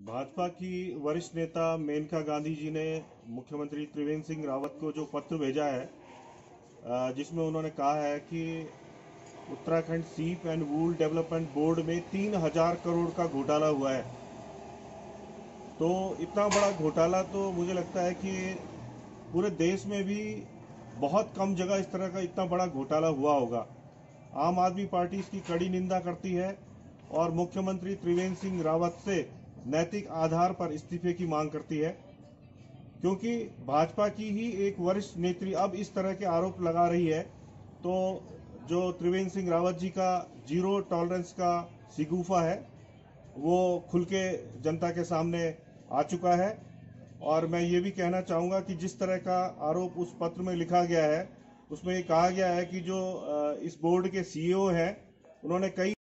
भाजपा की वरिष्ठ नेता मेनका गांधी जी ने मुख्यमंत्री त्रिवेंद्र सिंह रावत को जो पत्र भेजा है, जिसमें उन्होंने कहा है कि उत्तराखंड सीप एंड वूल डेवलपमेंट बोर्ड में 3,000 करोड़ का घोटाला हुआ है। तो इतना बड़ा घोटाला तो मुझे लगता है कि पूरे देश में भी बहुत कम जगह इस तरह का इतना बड़ा घोटाला हुआ होगा। आम आदमी पार्टी इसकी कड़ी निंदा करती है और मुख्यमंत्री त्रिवेंद्र सिंह रावत से नैतिक आधार पर इस्तीफे की मांग करती है, क्योंकि भाजपा की ही एक वरिष्ठ नेत्री अब इस तरह के आरोप लगा रही है। तो जो त्रिवेंद्र सिंह रावत जी का जीरो टॉलरेंस का शिगुफा है, वो खुल के जनता के सामने आ चुका है। और मैं ये भी कहना चाहूंगा कि जिस तरह का आरोप उस पत्र में लिखा गया है, उसमें ये कहा गया है कि जो इस बोर्ड के सीईओ हैं, उन्होंने कई